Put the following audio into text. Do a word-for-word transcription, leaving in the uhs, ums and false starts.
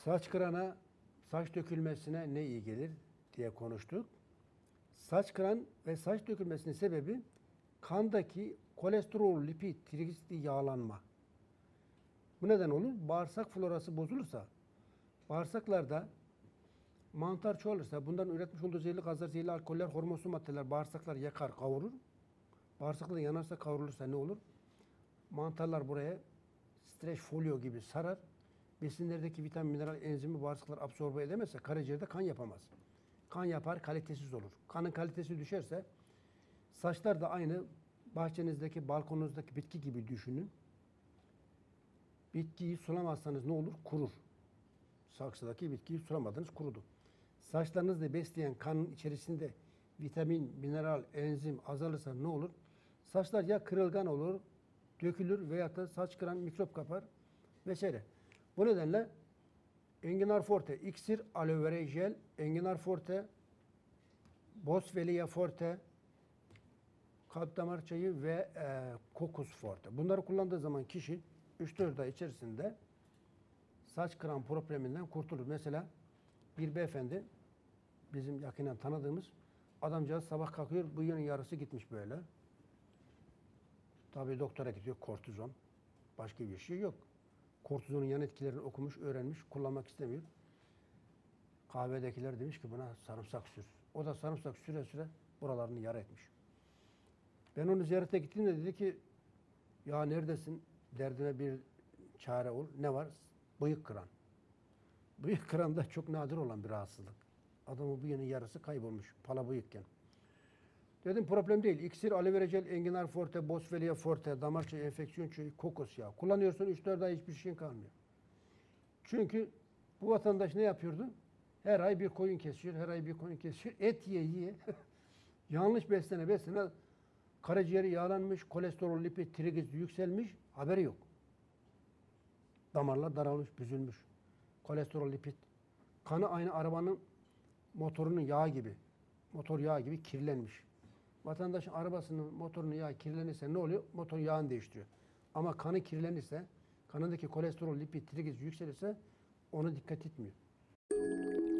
Saç kırana, saç dökülmesine ne iyi gelir diye konuştuk. Saç kıran ve saç dökülmesinin sebebi kandaki kolesterol, lipid, trigliserit yağlanma. Bu neden olur? Bağırsak florası bozulursa, bağırsaklarda mantar çoğalırsa, bunların üretmiş olduğu zehirli gazlar, zehirli alkoller, hormonlu maddeler bağırsaklar yakar, kavurur. Bağırsaklar yanarsa, kavrulursa ne olur? Mantarlar buraya streç folyo gibi sarar. Besinlerdeki vitamin, mineral, enzimi bağırsaklar absorbe edemezse karaciğerde kan yapamaz. Kan yapar, kalitesiz olur. Kanın kalitesi düşerse saçlar da aynı bahçenizdeki, balkonunuzdaki bitki gibi düşünün. Bitkiyi sulamazsanız ne olur? Kurur. Saksıdaki bitkiyi sulamadınız, kurudu. Saçlarınızı besleyen kanın içerisinde vitamin, mineral, enzim azalırsa ne olur? Saçlar ya kırılgan olur, dökülür veyahut da saç kıran mikrop kapar vesaire. Bu nedenle Enginar Forte, iksir, aloe vera jel, Enginar Forte, Boswellia Forte, kalp damar çayı ve e, Kokus Forte. Bunları kullandığı zaman kişi üç dört ay içerisinde saç kıran probleminden kurtulur. Mesela bir beyefendi, bizim yakinen tanıdığımız adamcağız sabah kalkıyor, bıyığının yarısı gitmiş böyle. Tabii doktora gidiyor, kortizon. Başka bir şey yok. Kortizonun yan etkilerini okumuş, öğrenmiş, kullanmak istemiyor. Kahvedekiler demiş ki buna sarımsak sür. O da sarımsak süre süre buralarını yara etmiş. Ben onu ziyarete gittiğimde dedi ki ya neredesin? Derdine bir çare ol. Ne var? Bıyık kıran. Bıyık kıran da çok nadir olan bir rahatsızlık. Adamın bıyığının yarısı kaybolmuş. Pala bıyıkken. Dedim problem değil. İksir, aloe vera jel, Enginar Forte, Boswellia Forte, damar çayı, enfeksiyon çayı, kokos yağı. Kullanıyorsun üç dört ay hiçbir şeyin kalmıyor. Çünkü bu vatandaş ne yapıyordu? Her ay bir koyun kesiyor, her ay bir koyun kesiyor. Et yiye yiye. Yanlış beslene beslene karaciğeri yağlanmış, kolesterol, lipid, trigliserit yükselmiş, haberi yok. Damarlar daralmış, büzülmüş. Kolesterol, lipid. Kanı aynı arabanın motorunun yağı gibi. Motor yağı gibi kirlenmiş. Vatandaşın arabasının motorunun yağı kirlenirse ne oluyor? Motor yağını değiştiriyor. Ama kanı kirlenirse, kanındaki kolesterol, lipid, trigliserit yükselirse ona dikkat etmiyor.